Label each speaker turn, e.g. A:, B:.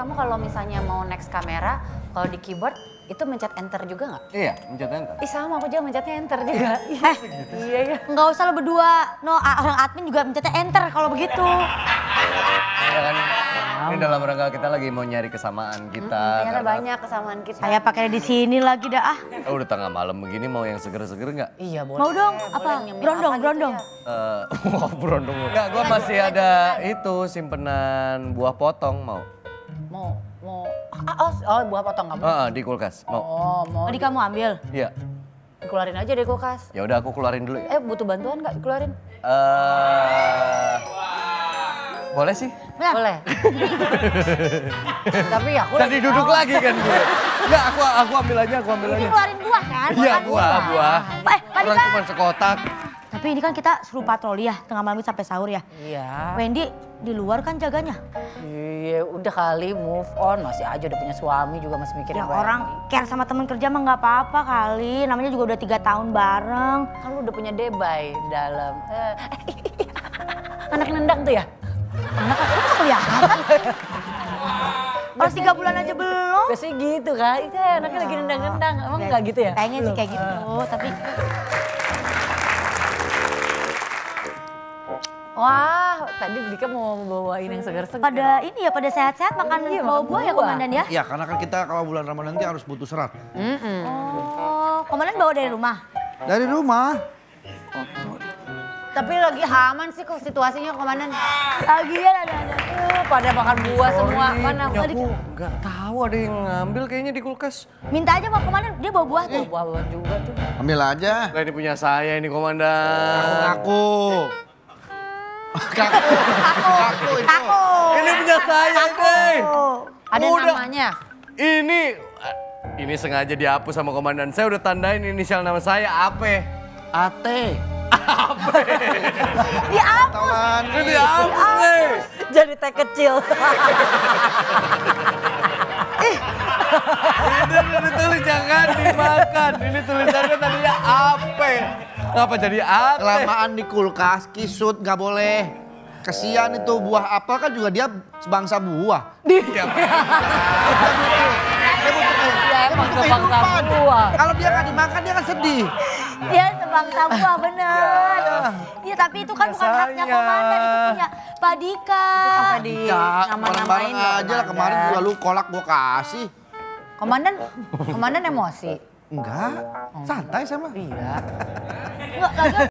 A: kamu kalau misalnya mau next kamera, kalau di keyboard itu mencet enter juga nggak?
B: Iya, mencet enter.
A: Ih sama, aku juga mencetnya enter juga. Iya ya.
C: Nggak usah lo berdua, no orang admin juga mencetnya enter kalau begitu.
B: Ya kan, ini dalam rangka kita lagi mau nyari kesamaan kita.
A: Ternyata banyak kesamaan kita.
C: Saya pakai di sini lagi dah ah.
B: Udah tengah malam begini mau yang seger-seger nggak?
A: Iya boleh.
C: Mau dong,
A: Boleh
C: apa?
A: nyemil
C: Brondong,
A: apa gitu
C: brondong.
A: ya.
B: Wah berondong. Enggak, gue masih ada itu simpenan buah potong mau.
A: Mau buah potong kamu?
B: Di kulkas mau.
A: Mau
C: Tadi kamu ambil.
B: Iya.
A: dikeluarin aja dari kulkas.
B: Ya udah aku keluarin dulu ya.
A: Butuh bantuan nggak dikeluarin?
B: Boleh sih.
A: Boleh. Tapi aku
B: Tadi duduk lagi kan gue. Enggak, aku ambil aja,
C: Ini keluarin buah kan?
B: Iya, buah.
C: Tadi
B: Orang
C: kan.
B: cuma sekotak.
C: Tapi ini kan kita suruh patroli ya, tengah malam sampai sahur ya.
A: Iya.
C: Wendy di luar kan jaganya.
A: Iya, udah kali move on. Masih aja udah punya suami juga masih mikirin
C: Ya orang care sama temen kerja mah nggak apa-apa kali. Namanya juga udah 3 tahun bareng.
A: Kan lu udah punya debay di dalam. Anak nendang tuh ya?
C: Anak aku nggak kelihatan. Baru 3 bulan aja belum.
A: Biasanya gitu kan, itu anaknya lagi nendang-nendang. Emang nggak gitu ya?
C: Kayaknya sih kayak gitu, tapi...
A: Wah, tadi Dika mau bawain yang segar-segar.
C: Pada ini ya, pada sehat-sehat makan
A: Iya,
C: bawa
A: makan
C: buah ya
A: buah.
C: Komandan ya?
D: Iya, karena kan kita kalau bulan Ramadan nanti harus butuh serat.
C: Oh, Komandan bawa dari rumah?
D: Dari rumah.
A: Tapi lagi aman sih kok situasinya komandan.
C: Lagian ada.
A: Pada makan buah semua. Mana?
B: Aku nggak tahu ada yang ngambil kayaknya di kulkas.
C: Minta aja sama Komandan, dia bawa buah tuh.
A: Buah-buah juga tuh.
D: Ambil aja.
B: Nah, ini punya saya ini komandan.
D: Aku. Aku itu.
C: Aku.
B: Ini punya saya ini.
A: Ada
B: Udah.
A: namanya.
B: Ini sengaja dihapus sama komandan. Saya udah tandain inisial nama saya Ape.
D: Ate.
C: Dihapus.
B: Ini dihapus nih.
A: Jadi teh kecil.
B: Ini ditulis jangan dimakan. Ini tulisannya tadinya Ape. Ngapa jadi Ate?
D: Kelamaan di kulkas, kisut nggak boleh. Kesian itu buah apel kan juga dia sebangsa buah.
B: Iya.
A: Ya emang sebangsa
D: Kehidupan.
A: buah.
D: Kalau dia nggak dimakan dia kan sedih.
C: Dia sebangsa buah bener. Iya tapi itu kan bukan haknya Komandan, itu punya Pak Dika.
A: Sampai di
D: Ya,
A: nama-namain
D: bareng-bareng
A: loh,
D: aja lah kemarin juga lu kolak gua kasih.
A: Komandan emosi.
D: Enggak, santai sama.
A: Iya.
C: Enggak, lagi